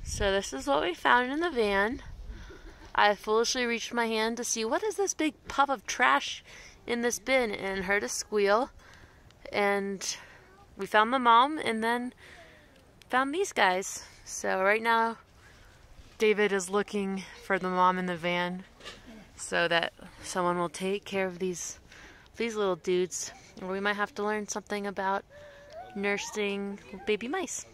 So this is what we found in the van. I foolishly reached my hand to see what is this big puff of trash in this bin and heard a squeal. And we found the mom and then found these guys. So right now David is looking for the mom in the van so that someone will take care of these little dudes. Or we might have to learn something about nursing baby mice.